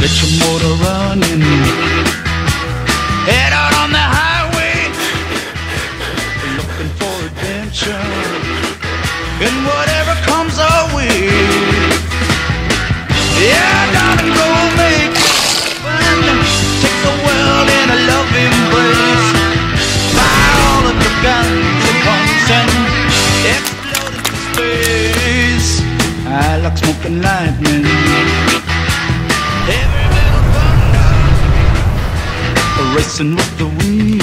Get your motor running. Head out on the highway, looking for adventure, and whatever comes our way. Yeah, darling, go make fun. Take the world in a love embrace. Fire all of your guns at once and explode into space. I like smoking lightning. Heavy metal thunder, racing with the wind.